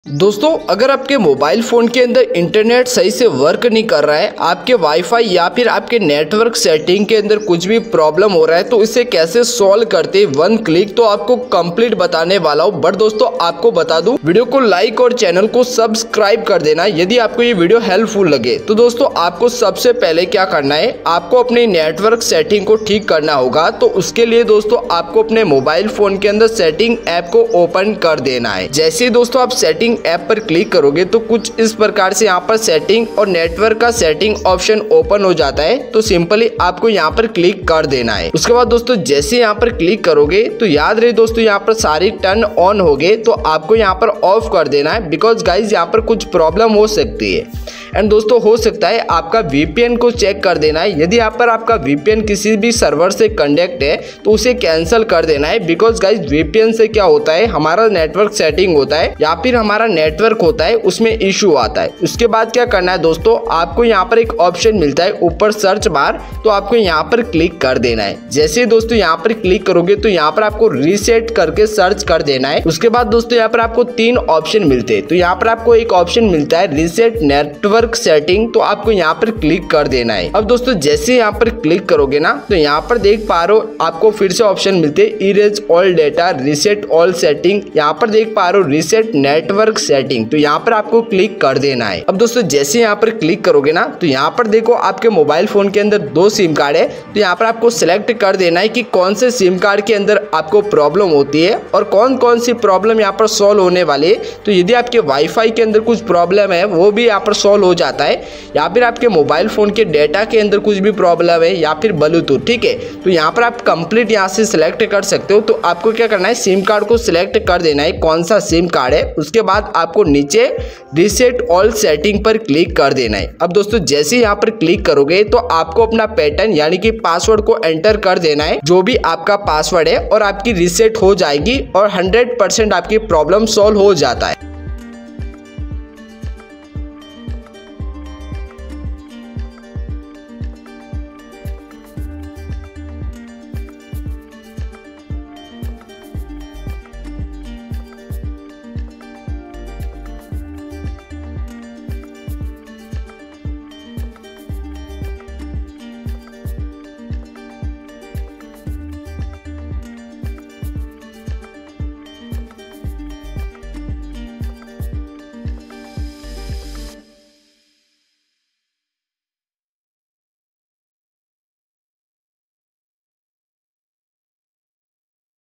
दोस्तों अगर आपके मोबाइल फ़ोन के अंदर इंटरनेट सही से वर्क नहीं कर रहा है, आपके वाईफाई या फिर आपके नेटवर्क सेटिंग के अंदर कुछ भी प्रॉब्लम हो रहा है, तो इसे कैसे सॉल्व करते वन क्लिक तो आपको कंप्लीट बताने वाला हूँ। बट दोस्तों आपको बता दूं, वीडियो को लाइक और चैनल को सब्सक्राइब कर देना यदि आपको ये वीडियो हेल्पफुल लगे। तो दोस्तों आपको सबसे पहले क्या करना है, आपको अपने नेटवर्क सेटिंग को ठीक करना होगा। तो उसके लिए दोस्तों आपको अपने मोबाइल फ़ोन के अंदर सेटिंग ऐप को ओपन कर देना है। जैसे ही दोस्तों आप सेटिंग ऐप पर क्लिक करोगे तो कुछ इस प्रकार से यहाँ पर सेटिंग और नेटवर्क का सेटिंग ऑप्शन ओपन हो जाता है। तो सिंपली आपको यहाँ पर क्लिक कर देना है। उसके बाद दोस्तों जैसे यहाँ पर क्लिक करोगे तो याद रहे दोस्तों यहाँ पर सारी टर्न ऑन हो गए, तो आपको यहाँ पर ऑफ कर देना है। बिकॉज गाइज यहाँ पर कुछ प्रॉब्लम हो सकती है। एंड दोस्तों हो सकता है आपका वीपीएन को चेक कर देना है। यदि यहाँ पर आपका वीपीएन किसी भी सर्वर से कनेक्ट है तो उसे कैंसिल कर देना है। बिकॉज गाइज वीपीएन से क्या होता है, हमारा नेटवर्क सेटिंग होता है या फिर हमारा नेटवर्क होता है, उसमें इशू आता है। उसके बाद क्या करना है दोस्तों, आपको यहाँ पर एक ऑप्शन मिलता है ऊपर सर्च बार, तो आपको यहाँ पर क्लिक कर देना है। जैसे दोस्तों यहाँ पर क्लिक करोगे तो यहाँ पर आपको रीसेट करके सर्च कर देना है। उसके बाद दोस्तों यहाँ पर आपको 3 ऑप्शन मिलते हैं। तो यहाँ पर आपको एक ऑप्शन मिलता है रीसेट नेटवर्क सेटिंग, तो आपको यहाँ पर क्लिक कर देना है। अब दोस्तों जैसे यहाँ पर क्लिक करोगे ना तो यहाँ पर देख पा रहे हो आपको फिर से ऑप्शन मिलते हैं erase all data, reset all setting. यहाँ पर देख पा रहे हो रीसेट नेटवर्क सेटिंग, तो यहाँ पर आपको क्लिक कर देना है। अब दोस्तों जैसे यहाँ पर क्लिक करोगे ना तो यहाँ पर देखो आपके मोबाइल फोन के अंदर 2 सिम कार्ड है। तो यहाँ पर आपको सिलेक्ट कर देना है कि कौन से सिम कार्ड के अंदर आपको प्रॉब्लम होती है और कौन कौन सी प्रॉब्लम यहाँ पर सॉल्व होने वाली है। तो यदि आपके वाईफाई के अंदर कुछ प्रॉब्लम है वो भी यहाँ पर सॉल्व हो जाता है, या फिर आपके मोबाइल फोन के डेटा के अंदर कुछ भी प्रॉब्लम है या फिर ब्लूटूथ, ठीक है। तो यहाँ पर आप कंप्लीट यहाँ से सिलेक्ट कर सकते हो। तो आपको क्या करना है, सिम कार्ड को सिलेक्ट कर देना है कौन सा सिम कार्ड है। उसके बाद आपको नीचे रीसेट ऑल सेटिंग पर क्लिक कर देना है। अब दोस्तों जैसे यहाँ पर क्लिक करोगे तो आपको अपना पैटर्न यानी कि पासवर्ड को एंटर कर देना है, जो भी आपका पासवर्ड है, और आपकी रीसेट हो जाएगी और 100% आपकी प्रॉब्लम सॉल्व हो जाता है।